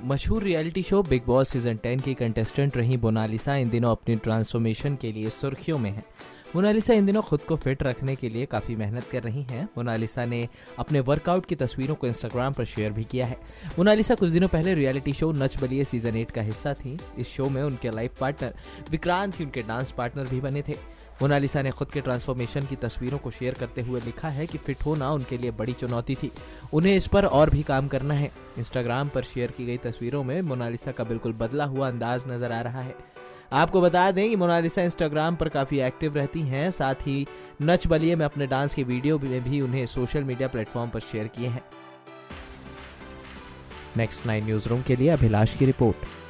मशहूर reality show big boss season 10 की contestant रही मोनालिसा इन दिनों अपनी ट्रांसफॉर्मेशन के लिए सुर्खियों में है। मोनालिसा इन दिनों खुद को फिट रखने के लिए काफ़ी मेहनत कर रही हैं। मोनालिसा ने अपने वर्कआउट की तस्वीरों को इंस्टाग्राम पर शेयर भी किया है। मोनालिसा कुछ दिनों पहले reality show Nach Baliye season 8 का हिस्सा थी। इस शो में उनके लाइफ पार्टनर विक्रांत ही उनके डांस पार्टनर भी बने थे। मोनालिसा ने खुद के ट्रांसफॉर्मेशन की तस्वीरों को शेयर करते हुए लिखा है कि फिट होना उनके लिए बड़ी चुनौती थी, उन्हें इस पर और भी काम करना है। इंस्टाग्राम पर शेयर की गई तस्वीरों में मोनालिसा का बिल्कुल बदला हुआ अंदाज नजर आ रहा है। आपको बता दें कि मोनालिसा इंस्टाग्राम पर काफ़ी एक्टिव रहती हैं, साथ ही नच बलिए में अपने डांस के वीडियो में भी उन्हें सोशल मीडिया प्लेटफॉर्म पर शेयर किए हैं। नेक्स्ट 9 न्यूज़ रूम के लिए अभिलाष की रिपोर्ट।